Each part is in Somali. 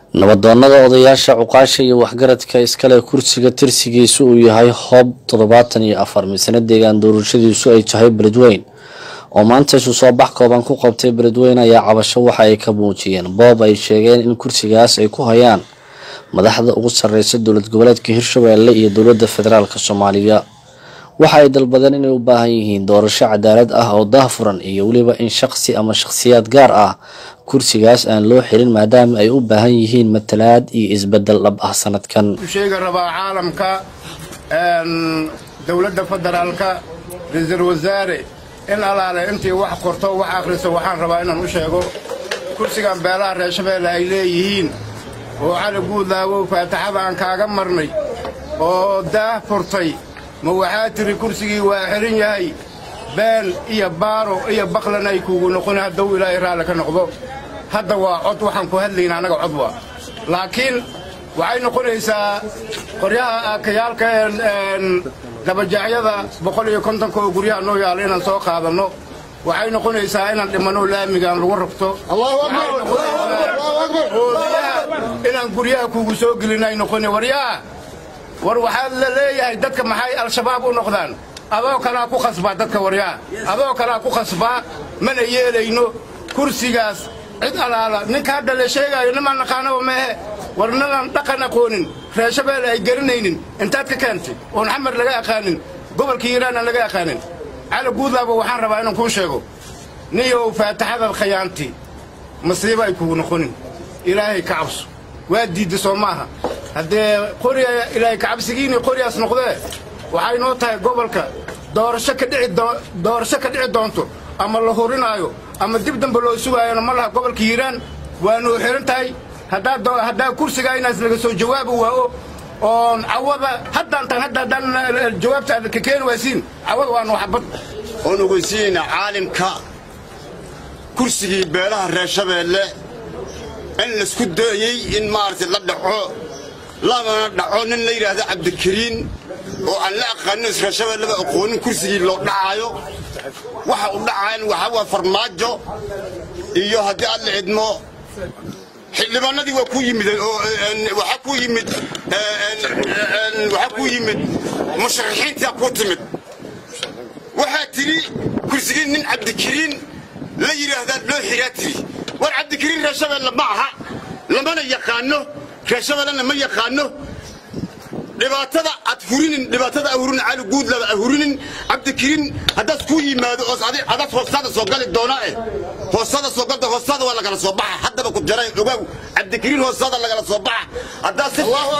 nabadoonnada odayaasha cuqaasha iyo waxgaradka iskale kursiga tirsigiisu uu yahay hoob 74 misana deegaan doorashadiisu ay tahay Beledweyne oo maanta isu soo bax kooban ku qabtay Beledweyne ayaa cabasho waxa ay ka muujiyeen boob ay sheegeen in kursigaas ay ku hayaan madaxda ugu sareysa dowlad goboleedka Hirshabeelle iyo dowladda federaalka Soomaaliya waxa ay dalbadeen inay u baahan yihiin doorasho cadaalad ah oo daahfuran iyo waliba in shakhsi ama shakhsiyaad gaar ah kursigaas aan loo xirin maadaama ay u baahan yihiin matalaad iyo isbedel dhab ah sanadkan sheega rabaa caalamka dowladda federaalka ra'iisul wasaare in alaale intii wax qorto wax akhriso waxaan rabaa inaan u sheego kursigan beelaha reer Shabeelle ay leeyihiin oo cali guudlaawo faataxada aan kaaga marnay oo daahfurtay ma waxaa tiri kursigii waa xirin yahay been iyo baaro iyo baqlan ay kuugu noqon hadduu ilaahay raali ka noqdo hadda waa cod waxaan ku hadlaynaa anaga cod waa laakiin waxay noqonaysaa qoryaha akayaalka dabajacyada 150 oo guryaha noo yaal inaan soo qaadano waxay noqonaysaa inaan dhimano laamigaan lagu rabto Allahu akbar inaan guryaha kuugu soo gelinay noqon waryaa war waxaad la leeyahay dadka maxay al-shabaab u noqdaan adoo kala ku khasbaa dadka waryaa adoo kala ku khasbaa mana yeelayno kursigaas cid alaala ninka hadda la sheegayo niman naqaano ma aha warnadan dhaqan aqoonin reer Shabeelle ay garanaynin intaad ka keentay oo Maxamed laga aqaanin gobolka Hiiraan laga aqaanin cali guudlaawo waxaan rabaa inaan ku sheego niyow faataxada khiyaanti masiibo ay kugu noqonin ilaahay ka cabso waa diiday Soomaha haddee qoriya ilaahay ka cabsigiina qoriyaas noqdee waxay noo tahay gobolka doorasho ka dhici doonto ama la horinaayo ama dib dambe loo sugaayana ma laha gobolka Hiiraan waa noo xiran tahay hadda kursiga inaas laga soo jawaabo waa oo awada haddaan jawaabta ka keen waasiin awada waa noo xabad oo nugaysiina caalimka kursigii beelaha reer Shabeelle in la isku dayay in maartay la dhaco lama dhaco nin la yiraahdo Cabdikariin oo aan la aqoon reer Shabeelle ba aqoon kursigii loo dhacayo waxa uu dhacaan waxa waa farmaajo iyo hadii aad la cidmo xildhibaanadii waa ku yimid oo waxa ku yimid musharaxiinta ku timid waxa tiri kursigii nin Cabdikariin la yiraahdo loo xiraatiri war Cabdikariin reer Shabeelle ma aha lamana yaqaano reer Shabeelle ma yaqaano dhibaatada ahurinin cali guudlaawo ahurinin Cabdikariin hadaad ku yimaado oo adaad hoosada soo gali doona hoosada waa laga soo baxa hadaba ku jaray ogow Cabdikariin hoosada laga soo baxa hadaad Allahu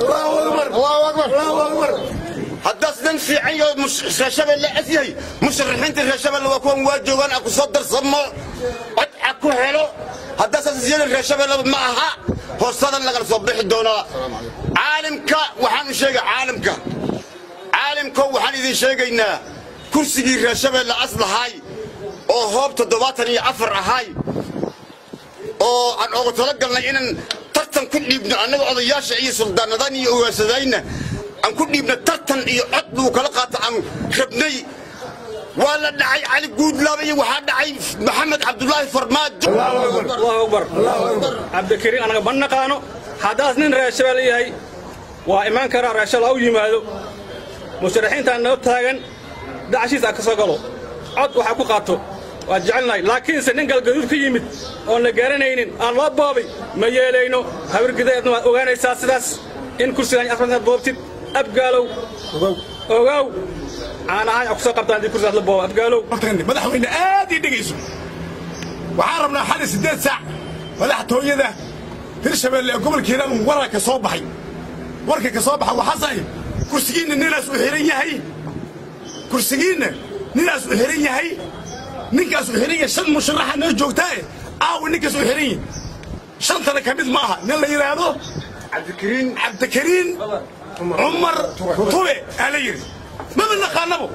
akbar hadaad dan fiican iyo reer Shabeelle asyahay musharaxiinta reer Shabeelle waa kuwan waa joogan ku soo darsamo cod ku helo hadaad asyahay reer Shabeelle ma aha hoosada laga soo bixi doona caalamka waxaan sheegay caalamka waxaan idin sheegaynaa kursigii reer Shabeelle aslahay oo hoob 74 ahay oo aan ugu talagalnay inaan tartan ku dhiibno anaga odayaasha iyo suldaanadan iyo ugaarsadayna aan ku dhiibno tartan iyo cod uu kala qaato aan rabnay wala dhacay cali guudlaawo iyo waxa dhacay maxamed cabdullaahi farmaajo Allahu akbar Cabdikariin anaga banaqaano hadaas nin reer Shabeelle yahay waa iman kara reer Shabeelle u yimaado musharaxiinta noo taagan dacashiisa ka soo galo cod waxa ku qaato waa jecelnahay laakiin nin galgaduud ka yimid oo la garanaynin aan loo boobay ma yeelayno hawrgideedna waa ogaanaysaa sidaas in kursigan afranta boobtid abgaalow ogow aan ahay ku soo qabtaan kursigaas la boob abgaalow madaxweyne aad ii dhigayso waxaan rabnaa xal 8 saac madaxtooyada Hirshabeelle gobolka Hiiraan wararka soo baxay warka ka soo baxay waxa saay kursigiina ninaas u xiran yahay kursigiina ninaas u xiran yahay ninkaas u xiran yahay shan musharaxa noo joogtaa ninkaas u xiran yahay shantana kamid ma aha nin la yiraahdo Cabdikariin Umar Tube alayir ما من نقانبه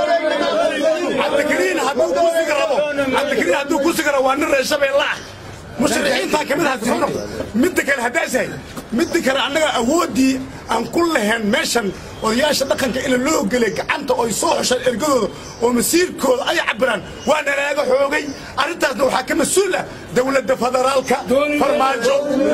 عبدكرين هدو كوسي قربو عبدكرين هدو كوسي قربو وان الرئيس شبه الله musharaxiinta kamid ah soo noqdo mid kale hadaasay mid kale anaga awoodii aan kullahan meeshan odayaasha dhaqanka ila loo galay gacanta oo soo xushay ergadooda oo masiirkooda ay cabiraan waana laaga xoogay arintaasna waxa ka mas'uul ah dawladda federaalka farmaajo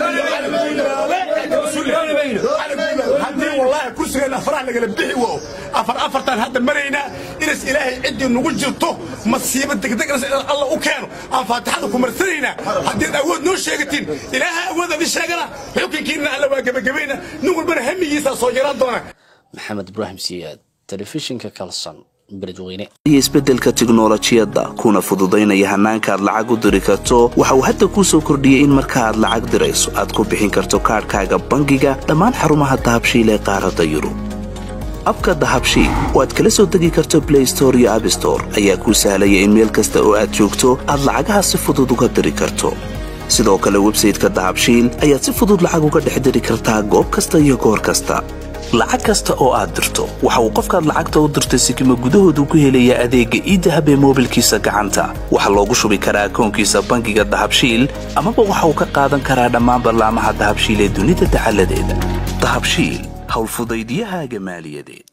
haddii wallahi kursigeena afrax laga bixi waa afartan hadda marayna inas ilaahay cidii nagu jirto masiibo degdeg ah Allah u keeno aan faatixada ku marsanayna haddii awood noo sheegatin ilaahay awood aan sheegana xukunkiina alla waa gabagabayna nin walba hamigiisa soo yaraan doona maxamed ibraahim siyaad telefishinka kalsan beledweyne isbedelka tiknoolajiyadda kuna fududaynaya hanaanka aad lacag u diri karto waxa uu hadda ku soo kordhiyay in marka aad lacag dirayso aad ku bixin karto kaarkaaga bangiga dhammaan xarumaha dahabshiil ee qaaradda Yurub abka dahabshiil oo aad kala soo degi karto Play Store iyo App Store ayaa ku sahlaya in meel kasta oo aad joogto aad lacagaha si fudud uga diri karto sidoo kale website-ka dahabshiil ayaad si fudud lacag uga dhex diri kartaa goob kasta iyo goor kasta lacag kasta oo aad dirto waxa uu qofkaad lacagta u dirtay sikimo gudahoodu ku helaya adeegga e-dahab ee moobilkiisa gacanta waxa loogu shubi karaa akoonkiisa bangiga dahabshiil ama waxa uu ka qaadan karaa dhammaan barnaamijyada dahabshiil ee dunida taxalladeeda dahabshiil hawl fudaydiyahaaga maaliyadeed